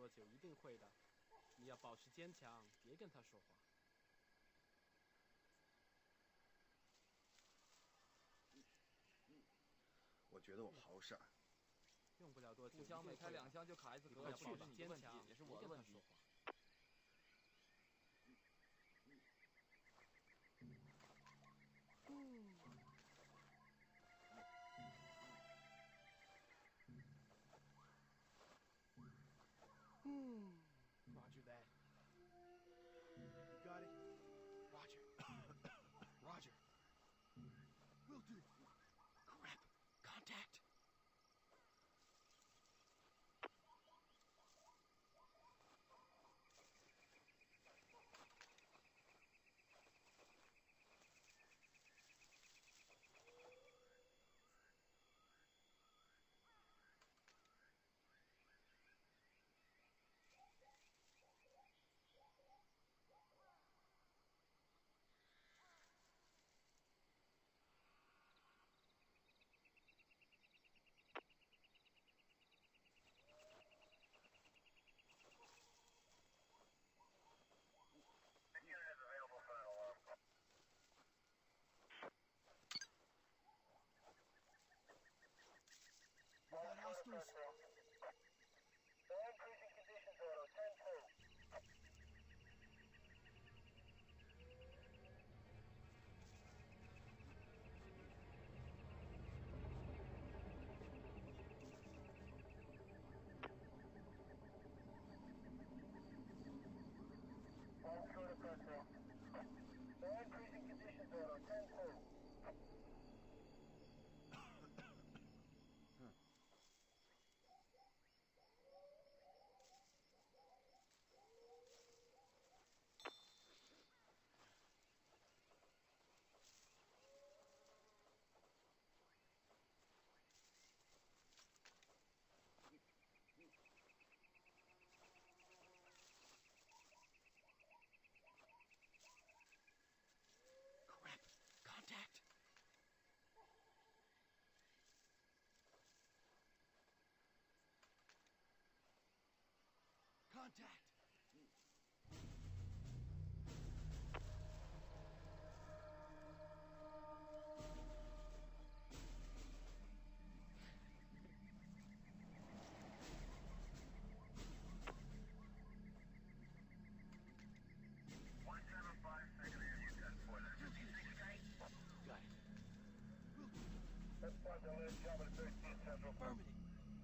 多久，一定会的。你要保持坚强，别跟他说话。 我觉得我好傻。 用不了多久， 互相每开2箱就卡一次壳， 要保持是你的问题，也是我的问题。 Roger that. You got it? Roger. Roger. Will do. Crap. Contact. We got hostiles. All increasing conditions, Auto. 10-2. All through the petrol. All increasing conditions, Auto. 10-2. Crap. Contact. Contact. Got it. Let's find the last job at 13 Central. Affirmative.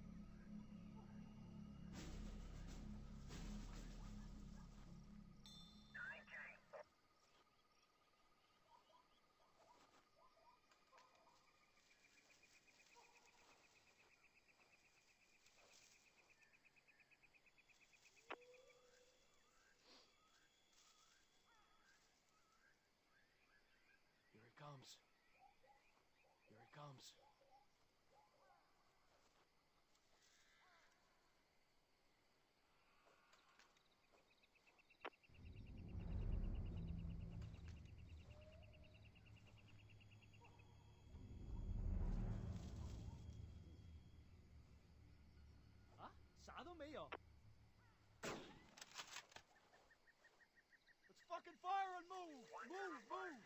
Here it comes. Here it comes. Ah, 啥都没有。 Let's fucking fire and move! Move, move!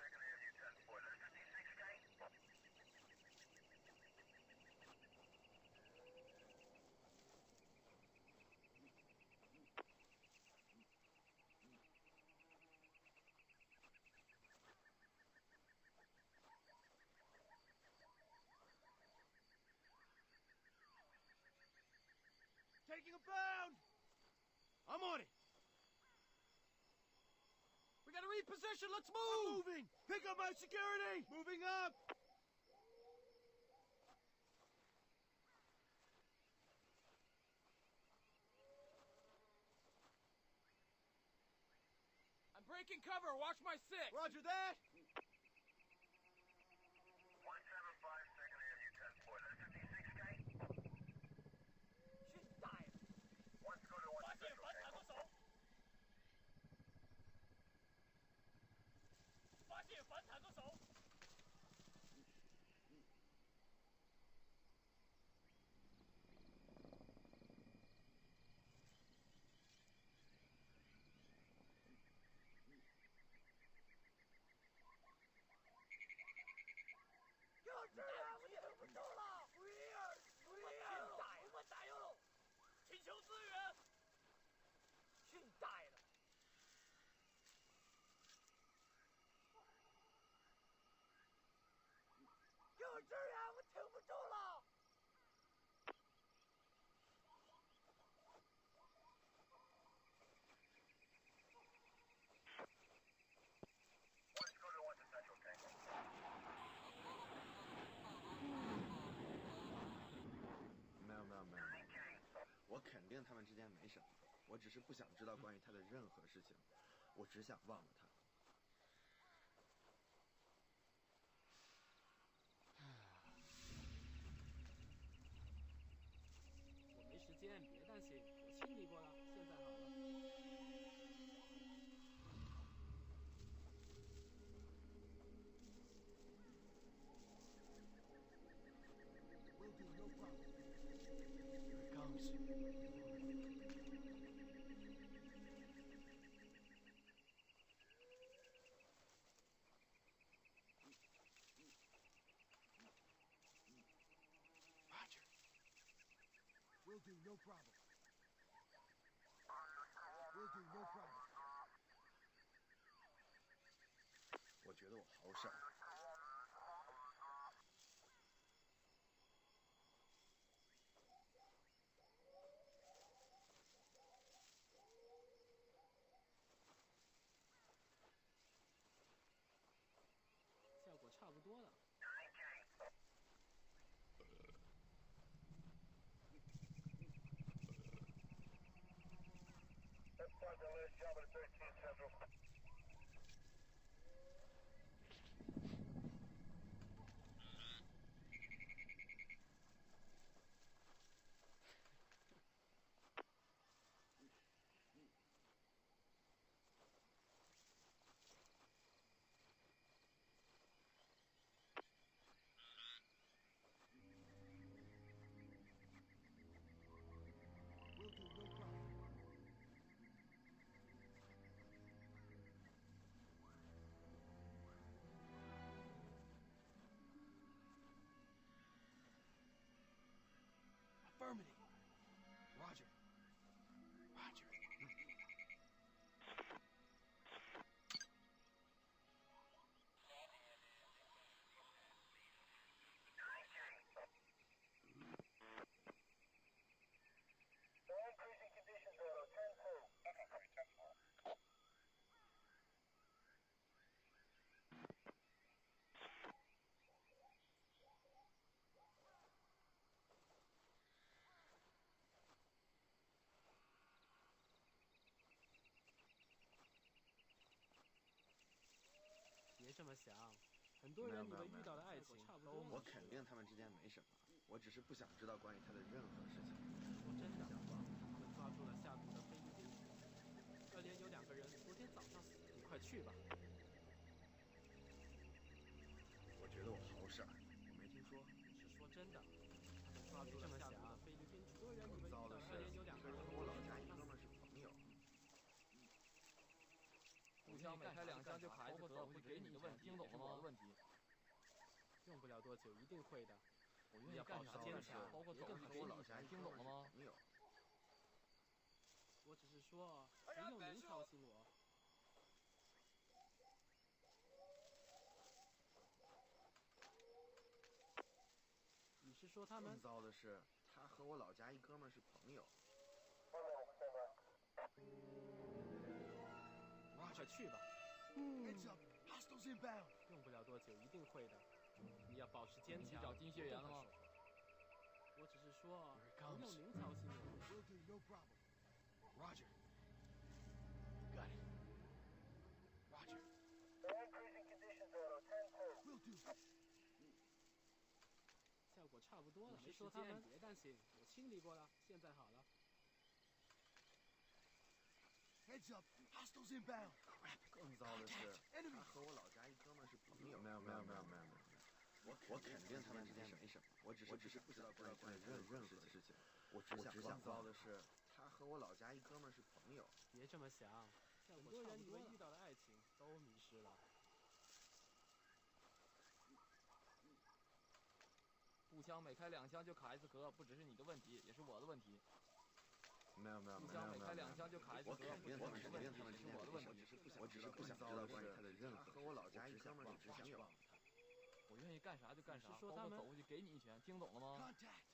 Taking a bound! I'm on it! We gotta reposition, let's move! I'm moving! Pick up my security! Moving up! I'm breaking cover. Watch my 6. Roger that! 175 second AMU 10-4. That's 56K. 去大爷！ Let's go to 1 发现 Central. 反坦克手！发现反坦克手！ 定他们之间没什么，我只是不想知道关于他的任何事情，我只想忘了他。 我没时间，别担心，我清理过了，现在好了。 Will do, no problem. Here it comes. Roger. Will do, no problem. Will do, no problem. 我觉得我好傻。 效果差不多了。 That's like the last job at 13 Central. Will do, no problem. Affirmative. Roger. Roger. No increasing conditions auto 10-4. Okay, 10-4. “别这么想，很多人以为遇到的爱情都我肯定他们之间没什么，我只是不想知道关于他的任何事情。 说真的，他们抓住了下毒的菲律宾，这连有2个人昨天早上死了。你快去吧。 我觉得我好傻，我没听说。 我是说真的，他们抓住了下毒的菲律宾。很多人以为遇到的这连有2个人和我老家一哥们儿是朋友。 步枪每开2枪就卡一次壳，不给你的问题，听懂了吗？问题。 用不了多久，一定会的。 我愿意干啥坚持，包括走路给你钱，听懂了吗？ 朋友。 我只是说，不用您操心我。你是说他们？ 更糟的是，他和我老家一哥们儿是朋友。 快去吧。 Heads up. Hostiles inbound. 用不了多久，一定会的。你要保持坚强。 你去找金血缘了吗？ 我只是说，不用您操心我。 Will do, no problem. Roger. Got it. Roger. No increasing conditions auto 10-4. Will do. 效果差不多了。没说他们，别担心，我清理过了，现在好了。 Heads up. Hostiles inbound. 更糟的是，他和我老家一哥们儿是朋友。没有。我肯定他们之间没什么，我只是不知道关于他的任何事情，我只想糟的是，他和我老家一哥们儿是朋友。 别这么想，很多人以为遇到的爱情都迷失了。 步枪每开2枪就卡一次壳，不只是你的问题，也是我的问题。 没有。 步枪每开2枪就卡一次壳，不只是你的问题，也是我的问题。 我只是不想知道关于他的任何。和我老家一哥们儿是朋友。 我愿意干啥就干啥， 包括走过去给你一拳，听懂了吗？ Contact.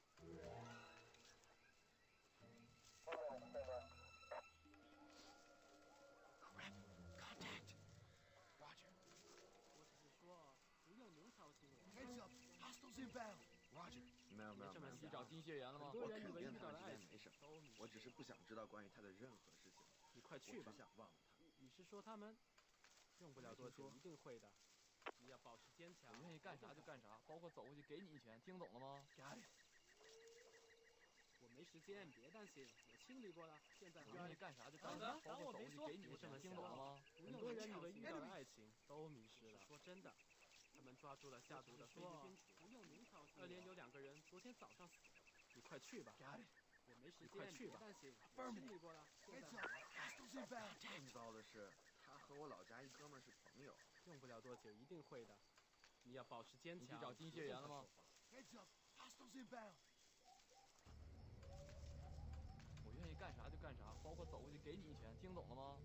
Crap. Contact. Roger. 我只是说，不用您操心我。 Heads up. Hostiles inbound. Roger. 没别这么想。 你去找金屑源了吗？ 很多人以我肯为遇到定他们了爱情之间没什么， 都迷失。 我只是不想知道关于他的任何事情。 你快去吧我只。想忘了他。 你是说他们？用不了多久，一定会的。你要保持坚强。 我愿意干啥就干啥，包括走过去给你一拳，听懂了吗？ Got it。我没时间，别担心，我清理过了。现在我愿意干啥就干啥，包括走过去给你一拳，听懂了吗？ 很多人以为遇到了爱情都迷失了。说真的，他们抓住了下毒的菲律宾厨。不用您操心。2连有2个人昨天早上死了。你快去吧。 Got it. 我没时间，别担心，我清理过了。现 Heads 在 up. Hostiles inbound. 更糟的是，他和我老家一哥们儿是朋友。 用不了多久，一定会的。你要保持坚强。 你去找金屑源了吗？ Heads up. Hostiles inbound. 我愿意干啥就干啥，包括走过去给你一拳，听懂了吗？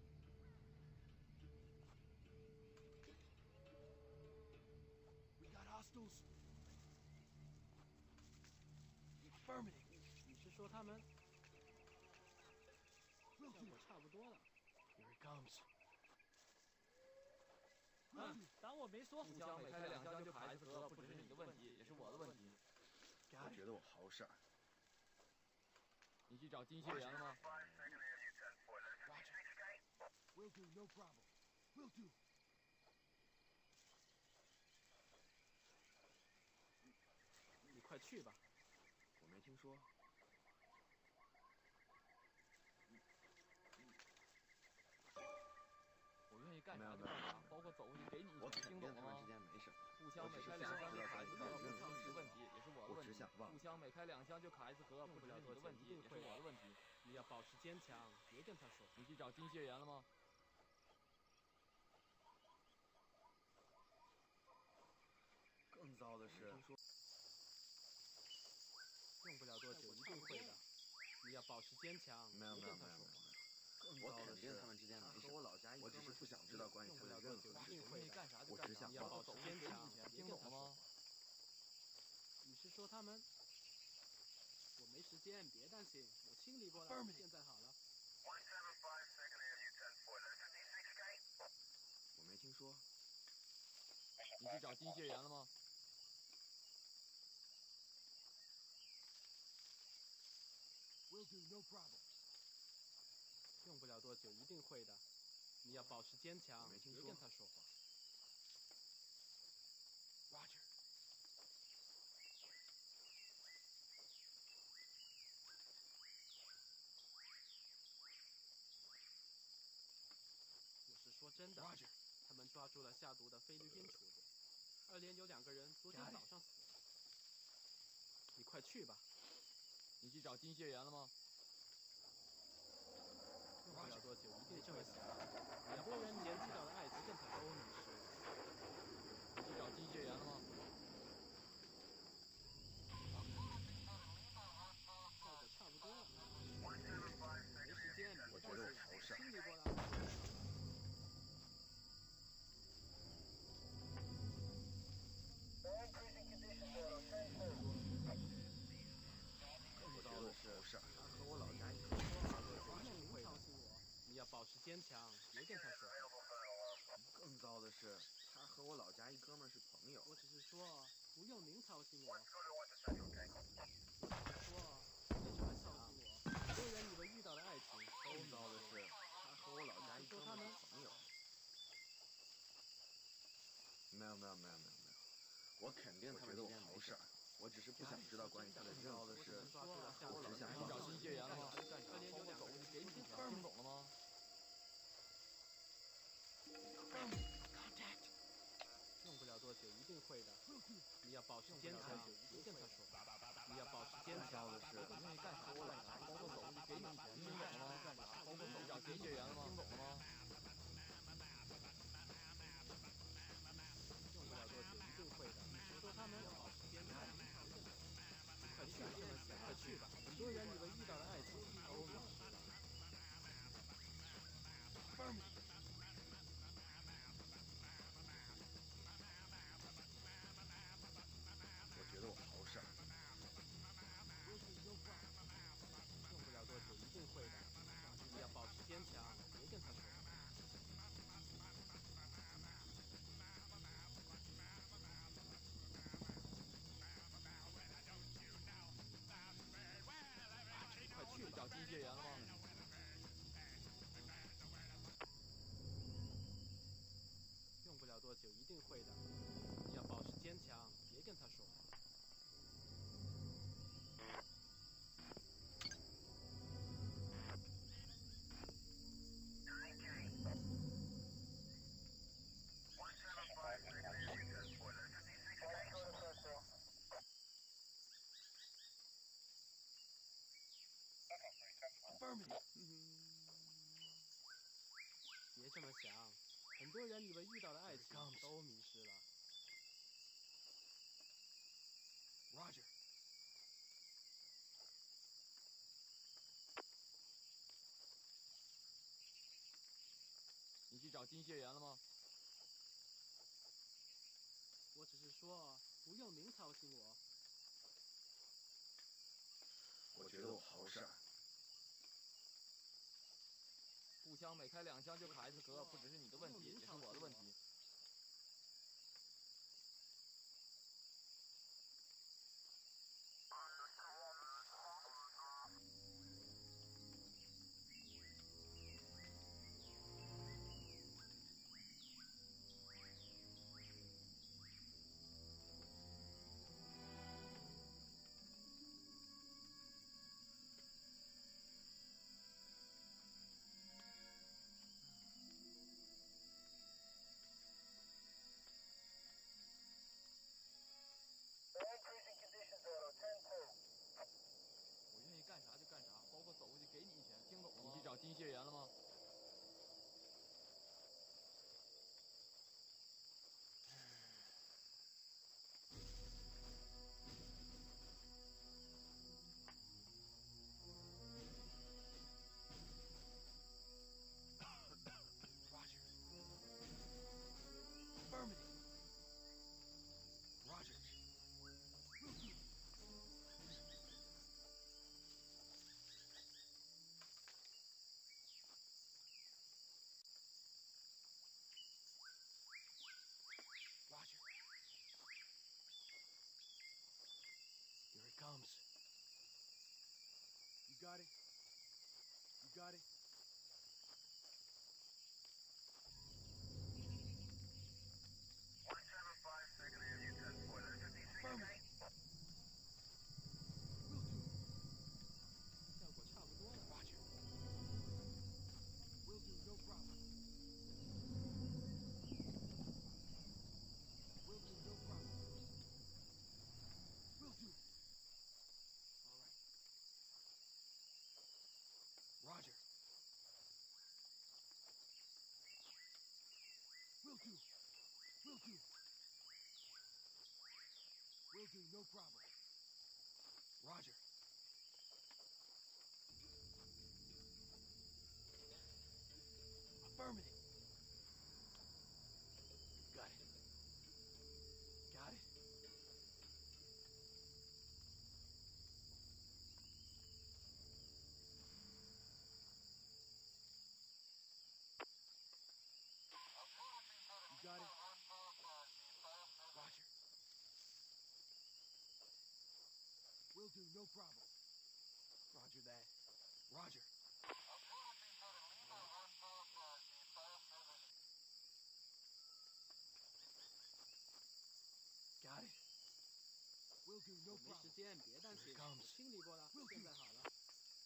We got hostiles. Affirmative. 你是说他们？ Will 效 do. 果差不多了。 Here it comes. 当我没说。 互相每开2枪就卡一次壳，不只是你的问题，也是我的问题。 我 Got 觉 it. 得我好傻。 你去找金屑源了吗？ Roger. Will do. No problem. Will do. 你快去吧。 我没听说。 我愿意干啥就干啥，包括走过去给你一拳， 我肯听懂了吗定他们之？间没什么。 互相每开2枪就卡一次壳，不是你的问题，也是我的我问题只想忘。 互相每开2枪就卡一次壳，不只是你的问题，也是我的问题。 你要保持坚强，别跟他说。 你去找金屑源了吗？ 更糟的是， 用不了多久，一定会的。你要保持坚强， 没有别没有没有没有跟他说。 我肯定他们之间没什么。我只是不想知道关于他的任何事情。 我愿意干啥就我干啥， 只想忘了你要走坚强给你一拳，听懂了吗？ 你是说他们？我没时间，别担心，我清理过了，现在好了。 我没听说。 你去找金屑源了吗？ Will do. No problem. 用不了多久，一定会的。你要保持坚强，别没听说跟他说话。 Roger. 我是说真的。 Roger. 他们抓住了下毒的菲律宾厨子。2连有2个人昨天早上死了。你快去吧。 你去找金屑源了吗？ 用不了多久，一定这么想。很多人年遇到了爱情，跟他都迷失了。 你去找金屑源了吗？ 效果差不多了。没时间， 我觉得我好傻。 清理过了。 更糟的是，他和我老家一哥们不用操心我，你要保持坚强，别跟他说。 更糟的是，他和我老家一哥们儿是朋友。 我只是说，不用您操心我。我只是说，别这么操心我。很多人以为遇到了爱情， 更糟的是，他和我老家一哥们儿是朋友。没有没有没有没有没有，我肯定他们之间没事儿。我只是不想知道关于他的任何事。我只想你找忘了。 金屑源了吗？干啥？包括走过去给你一拳，听懂了吗？ Contact. 用不了多久，一定会的。 Will do. 你要保持坚强，别跟他说。你要保持坚强。 的是， 我愿意干啥就干啥，包括走过去给你一拳，听懂了吗？干啥？包括你找金屑源了吗？听懂了吗？ 用不了多久，一定会的。你是说他们要保持坚强？快去吧，快去吧！很多人以为遇到了爱情，都迷失了。 Affirmative. 我觉得我好傻。 Will do. No problem. 用不了多久，一定会的。你要保持坚强，别跟他说。 械员了吗？ 用不了多久，一定会的。你要保持坚强，别跟他说话。别这么想，很多人以为遇到了爱情都迷失了。 Roger. 你去找金械员了吗？ 我只是说，不用您操心我。 我觉得我好傻。 步枪每开2枪就卡一次壳，不只是你的问题，也是我的问题。我愿意干啥就干啥，包括走过去给你一拳，听懂了吗？你去找金械员了吗？ Here it comes. You got it? You got it? Affirmative. 效果差不多了。 Roger. Will do, no problem. Will do, no problem. Will do. All right. Roger. Will do. Will do. Will do, no problem. Roger. Affirmative. Got it. Got it. You got it? Roger. Will do, no problem. Roger that. Roger. Got it. Will do, no 没时 problem. 间，别担心，我清理过了，现在好了。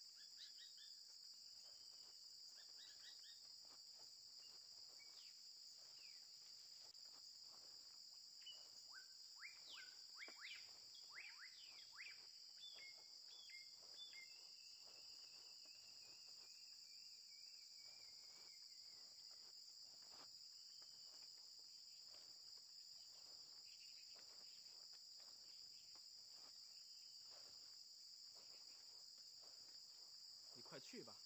你快去吧。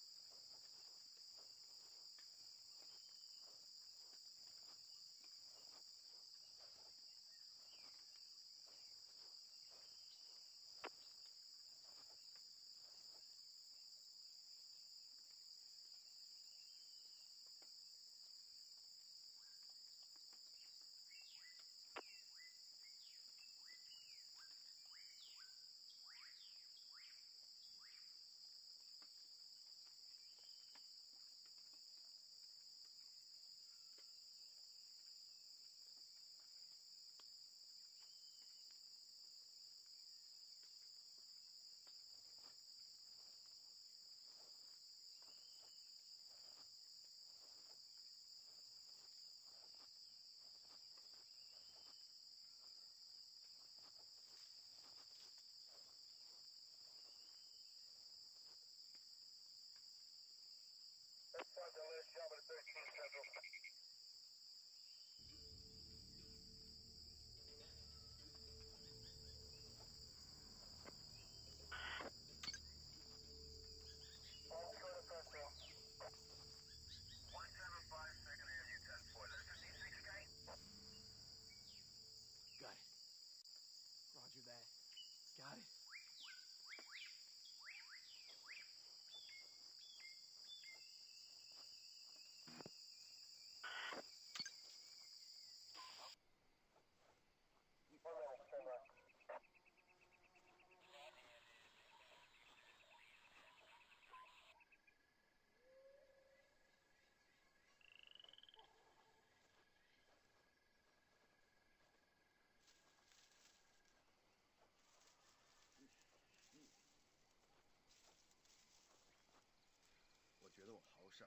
事儿。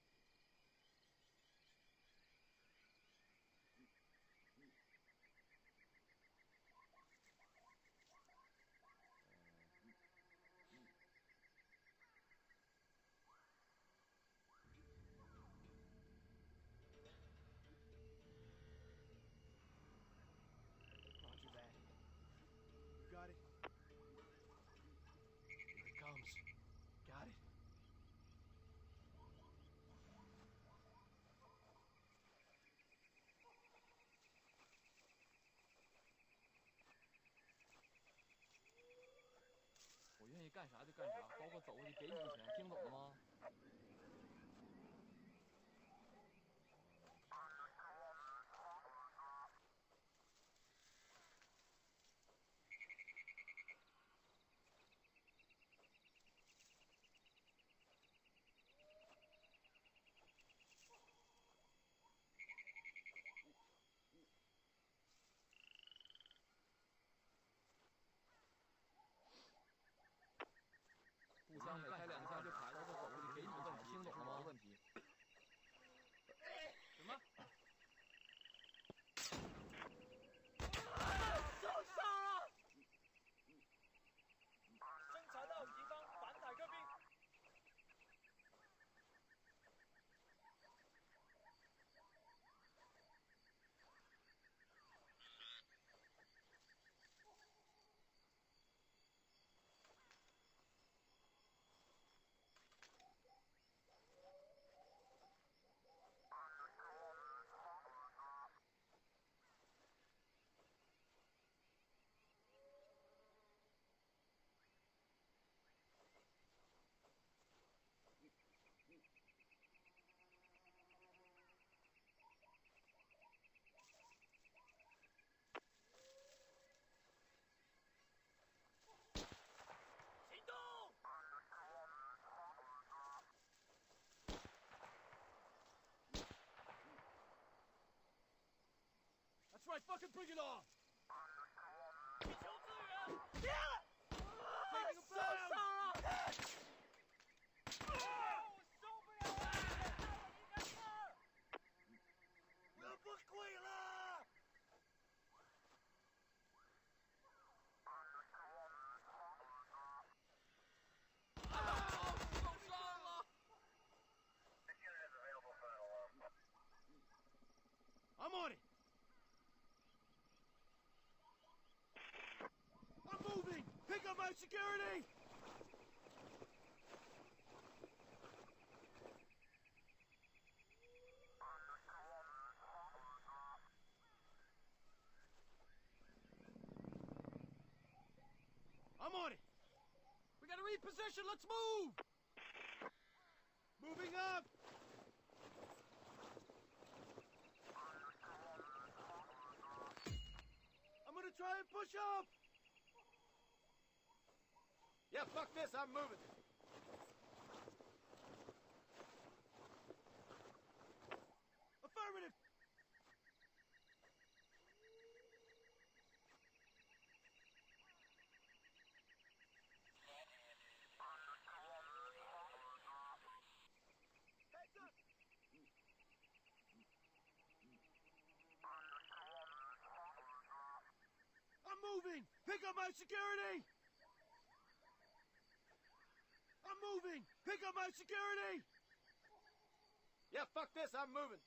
Roger that. You got it? Here it comes. Got it.我愿意干啥就干啥，包括走过去给你钱，听懂了吗？步枪每开2枪就砍，包括走过去给你钱，听懂了吗？问题。 什么？ 受伤了！侦查到敌方反坦克兵。行动 That's right, fucking bring it on! 求支援！受伤了！我受不了了！离开这儿！我不会了！ 受伤了！ This unit is available for an alarm. I'm on it! I'm moving! Pick up my security! I'm on it! We gotta reposition! Let's move! Moving up! I'm gonna try and push up! Yeah, fuck this, I'm moving. Affirmative! Heads up! I'm moving! Pick up my security! I'm moving! Pick up my security! Yeah, fuck this, I'm moving.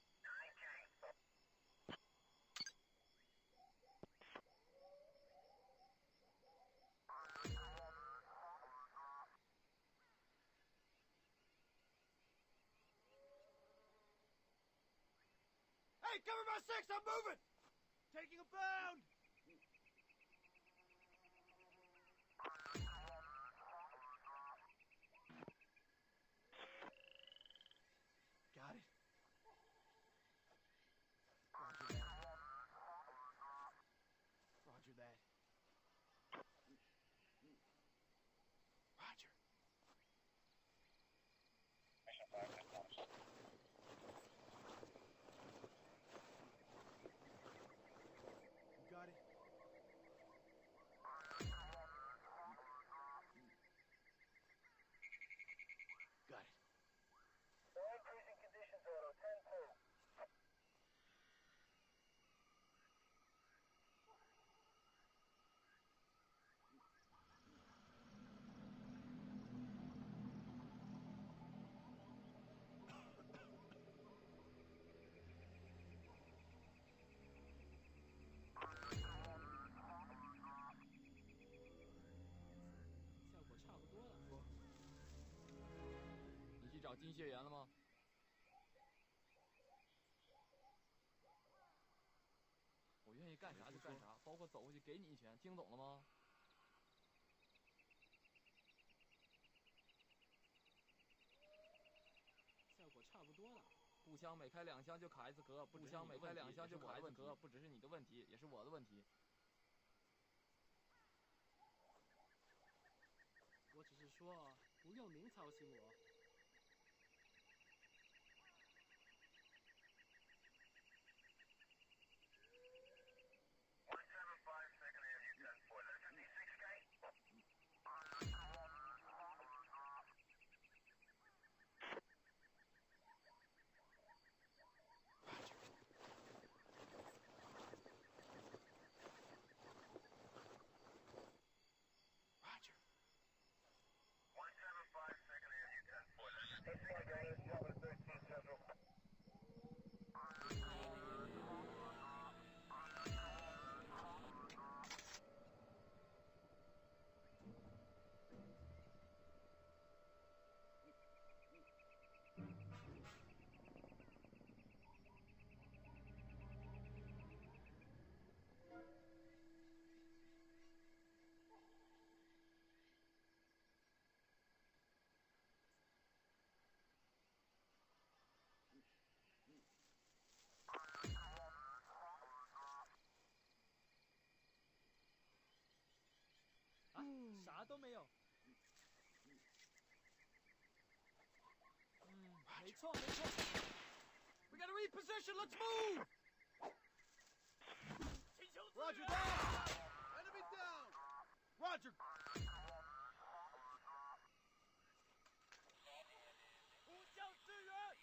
Hey, cover my six! I'm moving! Taking a bound! Got it. Roger that. Roger that. Roger. Mission 5 accomplished. You got it? 金血缘了吗？我愿意干啥就干啥，包括走过去给你一拳，听懂了吗？ 效果差不多了。 步枪每开2枪就卡一次壳，步枪每开2枪就卡一次壳，不只是你的问题，也是我的问题。 我只是说，不用您操心我。 啥都没有。没错没错。We gotta reposition. Let's move. Roger that. Enemy down. Roger. 呼叫支援。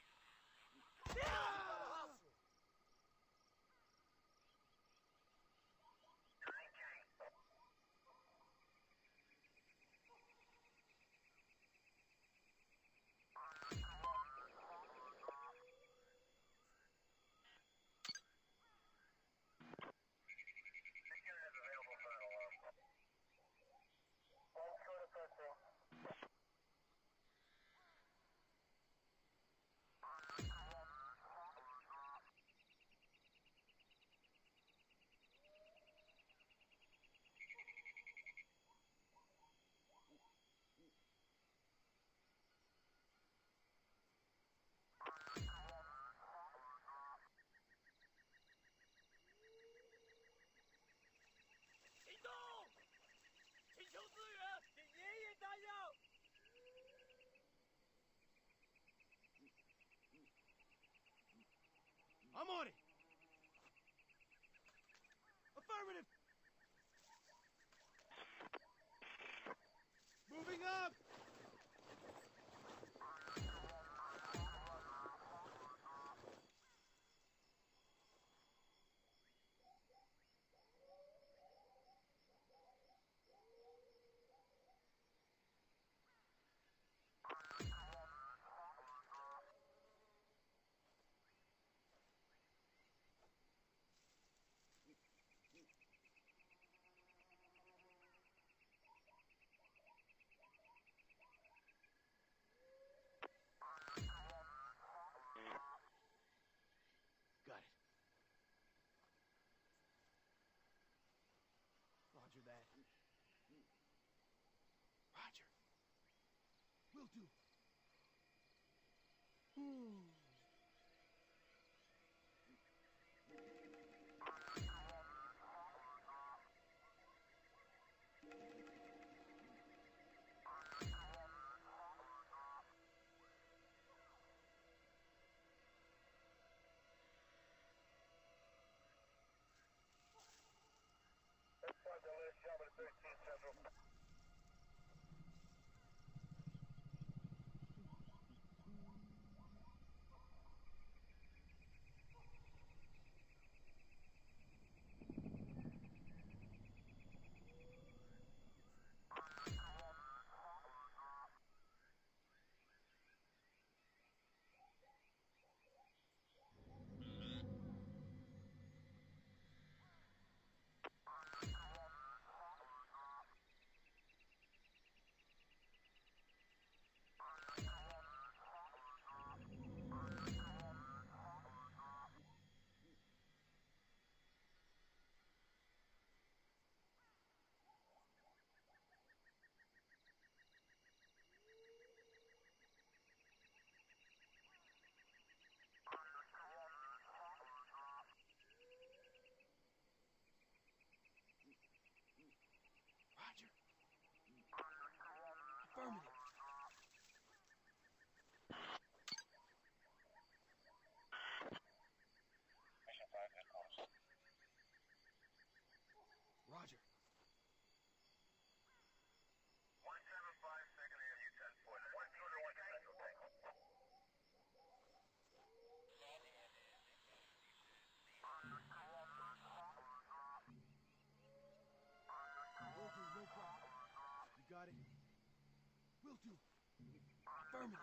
求支援，给爷爷打药。I'm on it. Affirmative. Moving up. Got it. Roger that. Roger. Will do. Will do. Affirmative.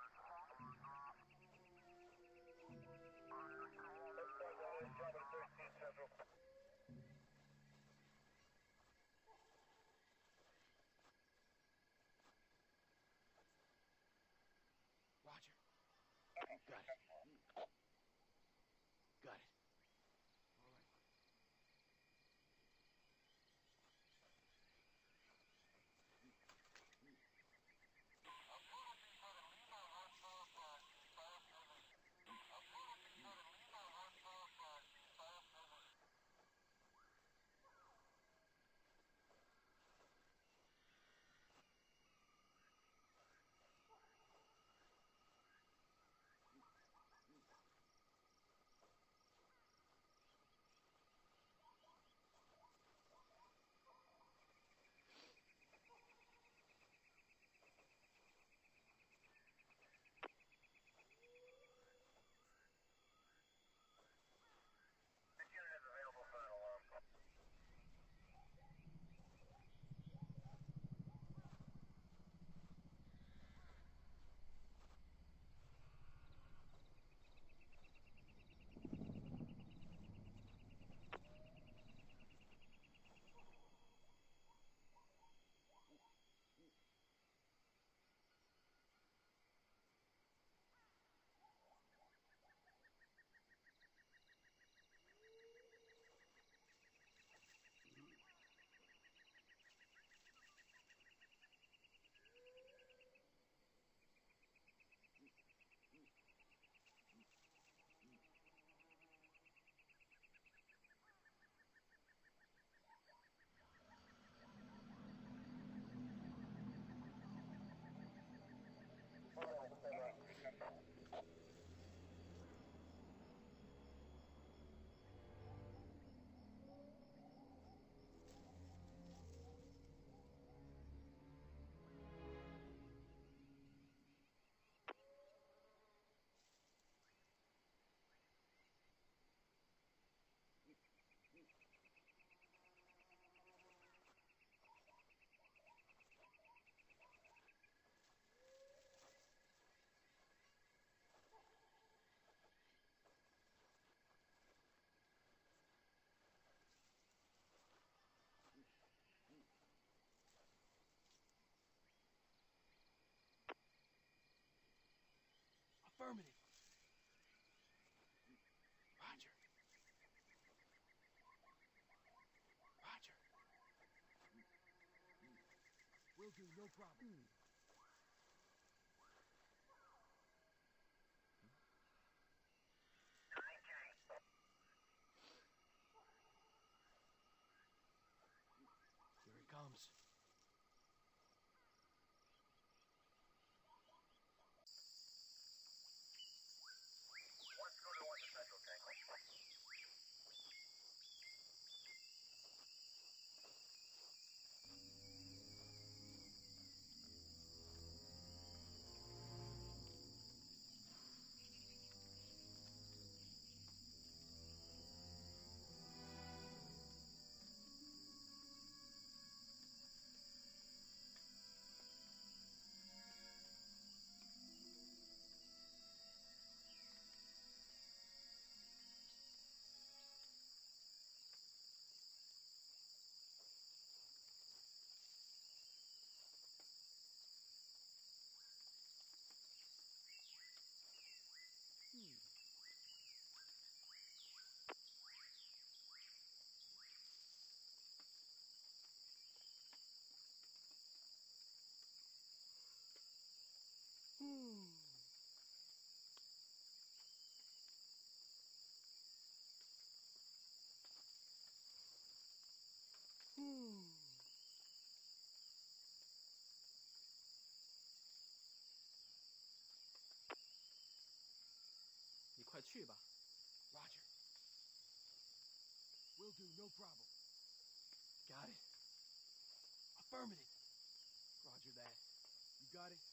Roger. Got it. Got it. All right. Affirmative. Roger. Roger. Will do, no problem. Here he comes. 你快去吧。 Roger. Will do, no problem. Got it. Affirmative. Roger that. You got it?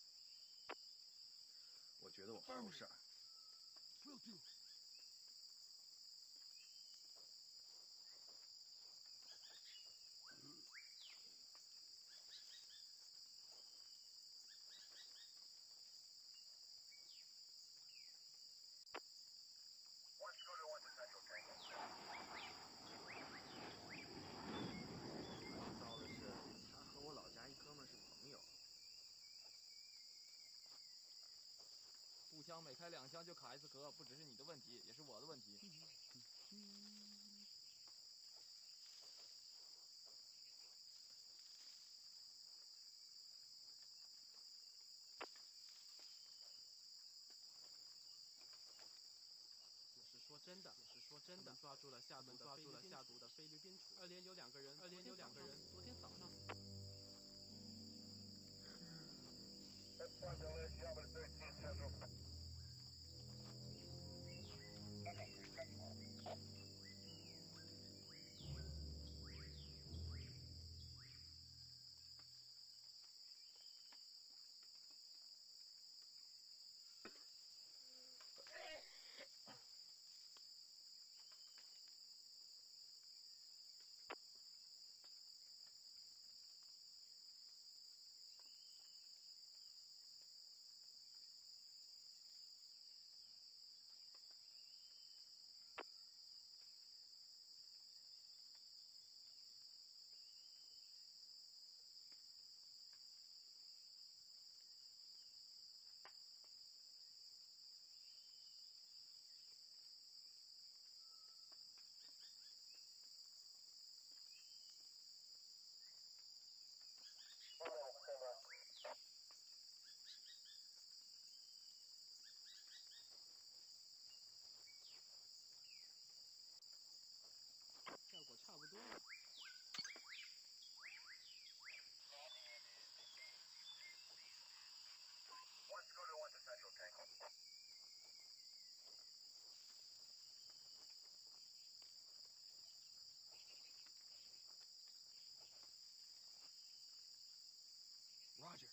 我觉得我好傻。 Will do. 开2枪就卡一次壳，不只是你的问题，也是我的问题。 我是说真的，他们抓住了下毒的菲律宾厨。2连有2个人，昨天早上死了。效果差不多了。 Roger.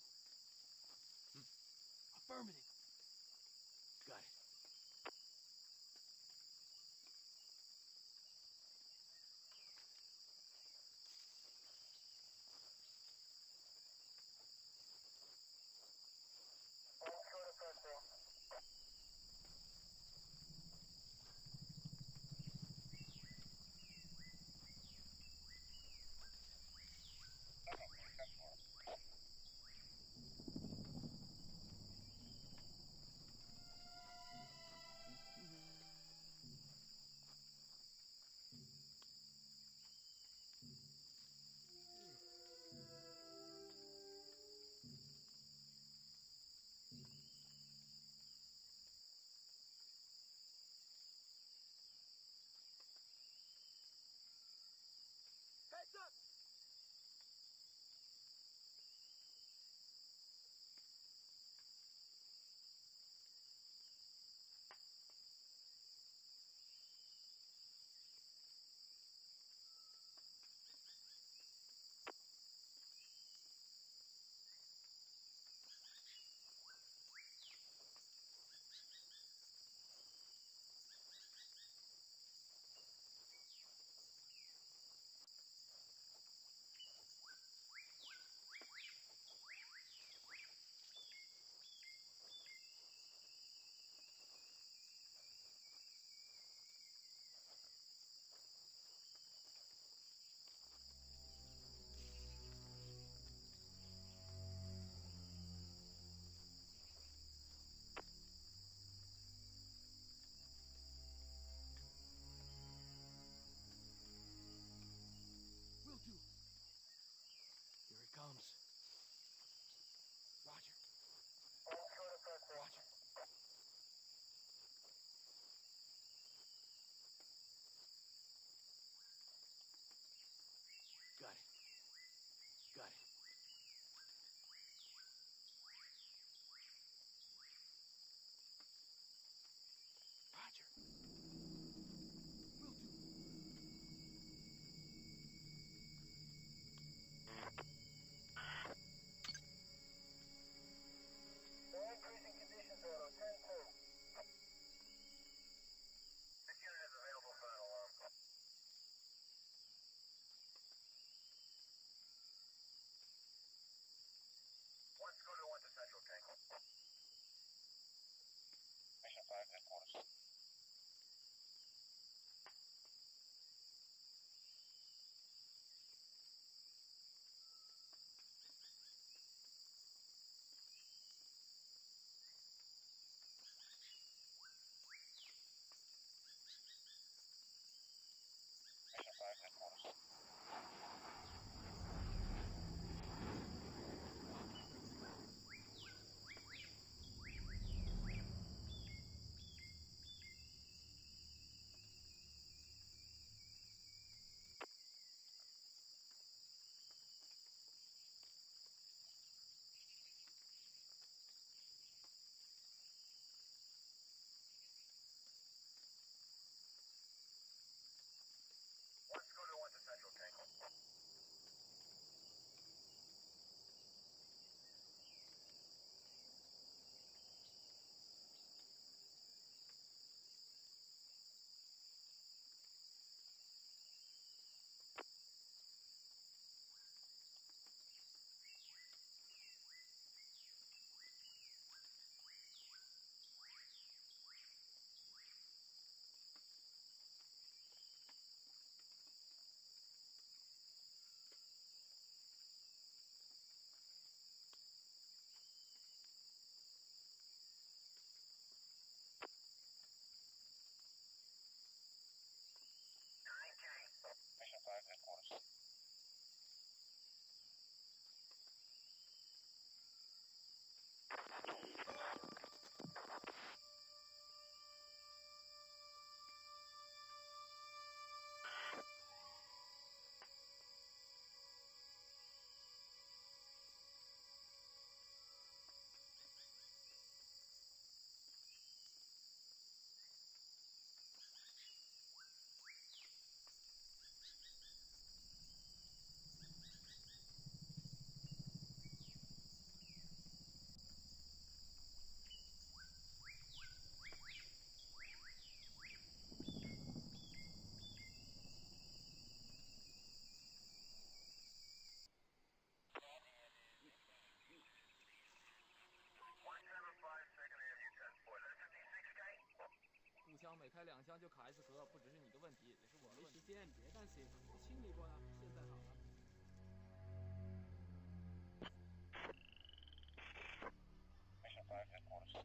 Affirmative. Got it. Heads up! Will do. Here it comes. Roger. Roger. Got it. Got it. Roger. Will do. Increasing conditions auto 10-2. This unit is available for that alarm. One Scooter 1 to Central Tango. Mission 5 headquarters. 开2枪就卡 S 壳，不只是你的问题，也是我的问题。 没时间，别担心，清理过了，现在好了。 Mission 5 headquarters.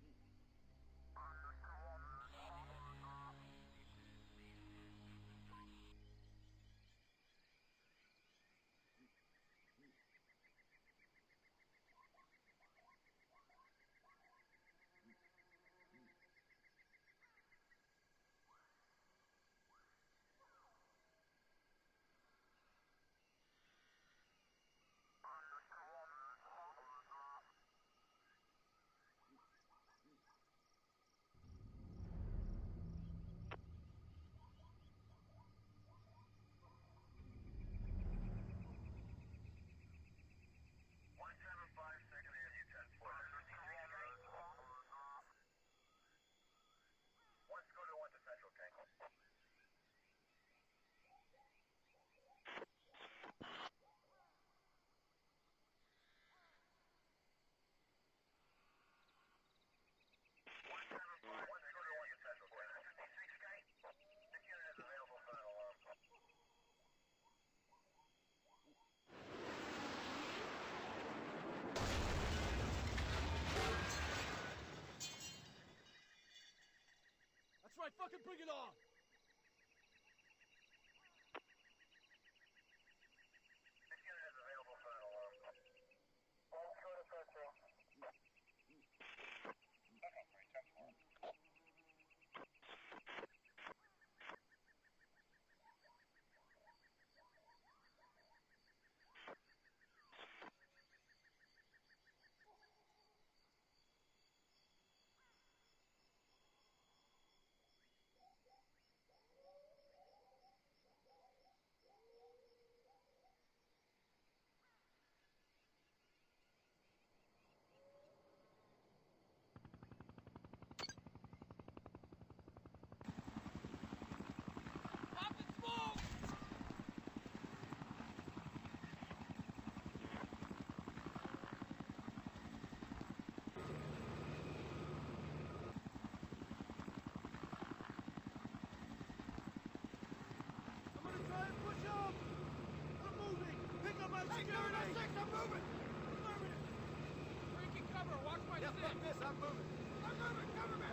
That's right, fucking bring it on! This unit is available for an alarm. All code approaching. Central 3, 10-4. Breaking cover, watch my six! Fuck this, I'm moving. I'm moving, cover me!